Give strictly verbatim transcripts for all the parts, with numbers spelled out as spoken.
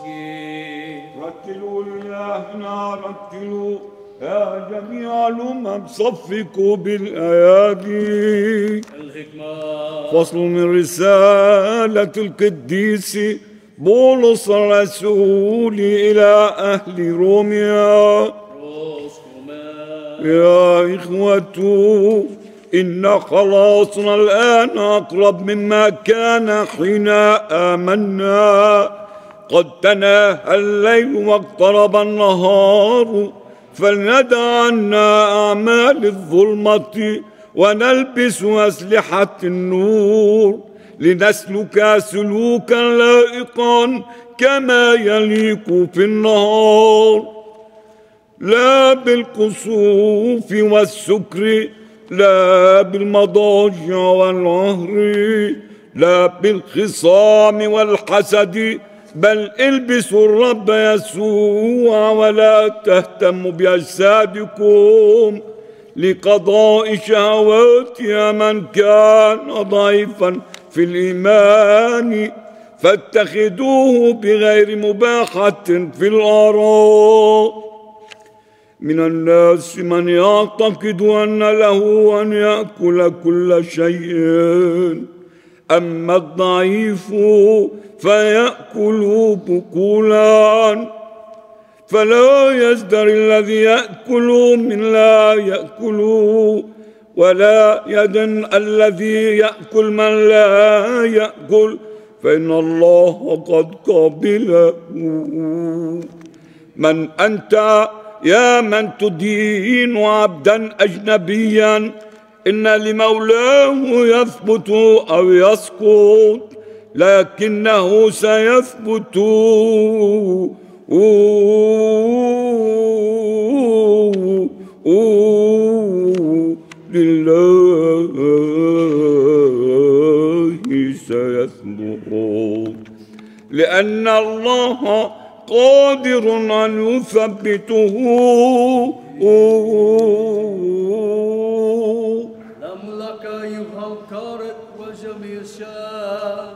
رتلوا لإلهنا رتلوا يا جميع الأمم صفقوا بالأيادي. الحكمة. فصل من رسالة القديس بولس الرسول إلى أهل روميا. يا إخوة، إن خلاصنا الآن أقرب مما كان حين آمنا. قد تناهى الليل واقترب النهار، فلندع عنا أعمال الظلمة ونلبس أسلحة النور، لنسلك سلوكا لائقا كما يليق في النهار، لا بالكسوف والسكر، لا بالمضاجع والعهر، لا بالخصام والحسد، بل البسوا الرب يسوع ولا تهتموا بأجسادكم لقضاء شهوات من كان ضعيفا في الإيمان، فاتخذوه بغير مباحة في الآراء. من الناس من يعتقد أن له أن يأكل كل شيء، أما الضعيف فيأكل بكولا، فلا يزدر الذي يأكل من لا يأكل، ولا يدن الذي يأكل من لا يأكل، فإن الله قد قبله. من أنت يا من تدين عبدا أجنبيا؟ إن لمولاه يثبت أو يسقط، لكنه سيثبت لله سيثبت، لأن الله قادر أن يثبته. لم لك أيها القارئ وجميع الشعب.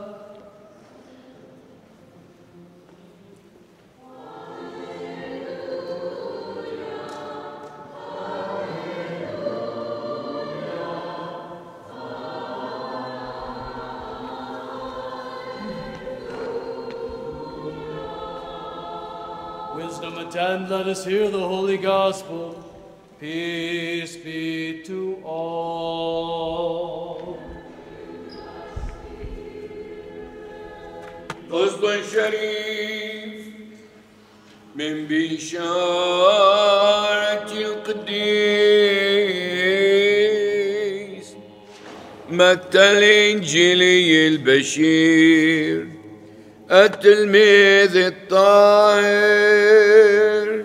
Wisdom attend, let us hear the holy gospel. Peace be to all. قصد شريف من بشارة القديس متى الإنجيلي البشير التلميذ الطاهر.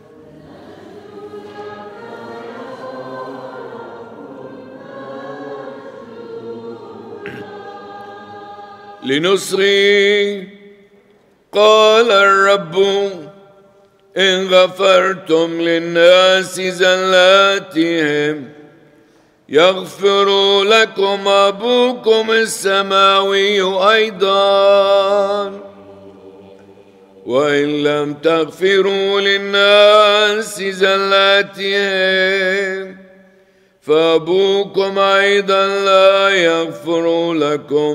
لنصري قال الرب إن غفرتم للناس زلاتهم يغفر لكم أبوكم السماوي أيضا، وإن لم تغفروا للناس زلاتهم فأبوكم أيضا لا يغفر لكم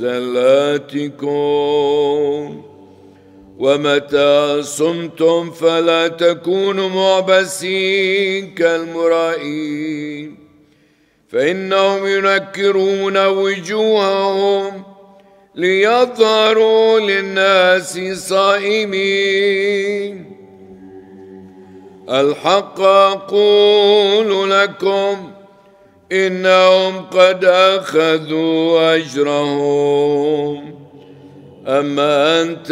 زلاتكم. ومتى صمتم فلا تكونوا معبسين كالمرائين، فإنهم ينكرون وجوههم ليظهروا للناس صائمين. الحق أقول لكم إنهم قد أخذوا أجرهم. أما أنت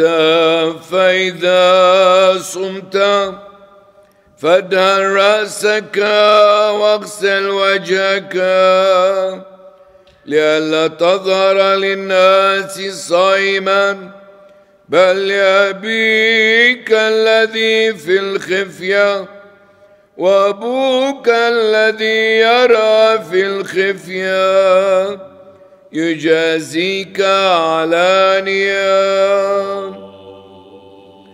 فإذا صمت فادهن رأسك واغسل وجهك، لئلا تظهر للناس صائما، بل لأبيك الذي في الخفية، وأبوك الذي يرى في الخفية يجازيك علانية.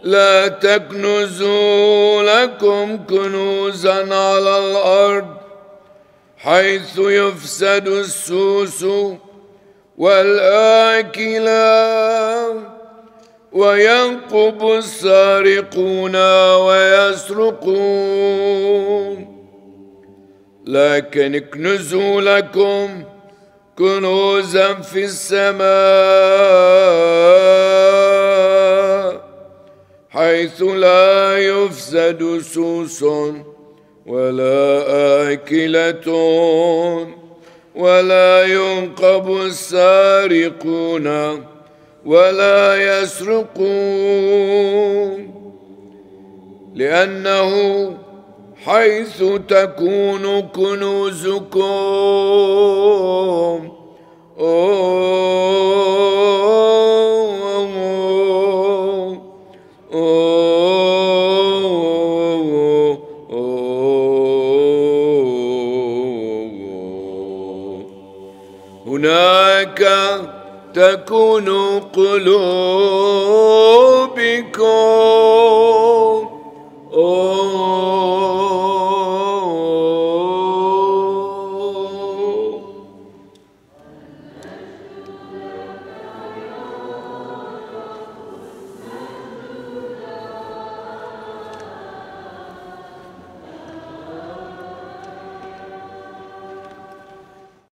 لا تكنزوا لكم كنوزا على الأرض حيث يفسد السوس والآكلة وينقب السارقون ويسرقون، لكن اكنزوا لكم كنوزا في السماء حيث لا يفسد سوس ولا آكلة ولا ينقب السارقون ولا يسرقون، لأنه حيث تكون كنوزكم هناك تكون قلوبكم.